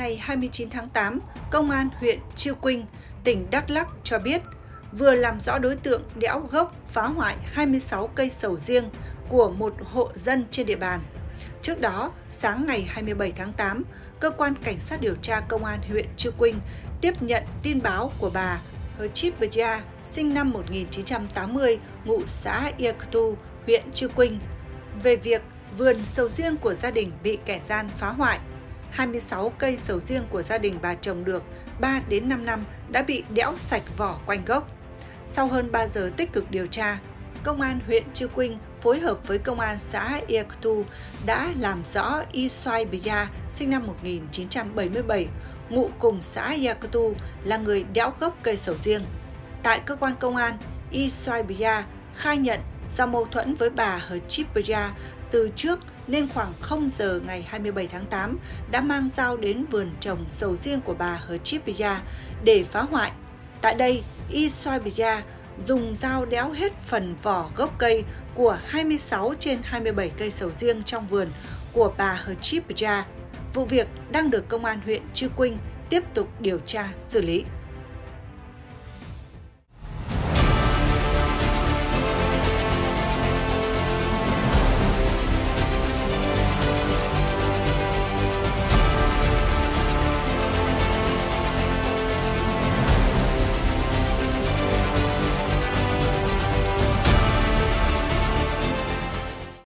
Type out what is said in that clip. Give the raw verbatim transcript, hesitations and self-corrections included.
ngày hai mươi chín tháng tám, Công an huyện Chư Quynh, tỉnh Đắk Lắk cho biết vừa làm rõ đối tượng đẽo gốc phá hoại hai mươi sáu cây sầu riêng của một hộ dân trên địa bàn. Trước đó, sáng ngày hai mươi bảy tháng tám, Cơ quan Cảnh sát điều tra Công an huyện Chư Quynh tiếp nhận tin báo của bà Hờ Chít Bờ Gia, sinh năm một nghìn chín trăm tám mươi, ngụ xã Ia Tu, huyện Chư Quynh, về việc vườn sầu riêng của gia đình bị kẻ gian phá hoại. hai mươi sáu cây sầu riêng của gia đình bà trồng được ba đến năm năm đã bị đẽo sạch vỏ quanh gốc. Sau hơn ba giờ tích cực điều tra, Công an huyện Chư Quynh phối hợp với Công an xã Ia Tu đã làm rõ Y Xoay Bờ Gia, sinh năm một nghìn chín trăm bảy mươi bảy, ngụ cùng xã Ia Tu, là người đẽo gốc cây sầu riêng. Tại cơ quan công an, Y Xoay Bờ Gia khai nhận do mâu thuẫn với bà Hờ Chít Bờ Gia từ trước nên khoảng không giờ ngày hai mươi bảy tháng tám đã mang dao đến vườn trồng sầu riêng của bà Hờ Chít Bờ Gia để phá hoại. Tại đây, Y Xoay Bờ Gia dùng dao đẽo hết phần vỏ gốc cây của hai mươi sáu trên hai mươi bảy cây sầu riêng trong vườn của bà Hờ Chít Bờ Gia. Vụ việc đang được Công an huyện Chư Quynh tiếp tục điều tra xử lý.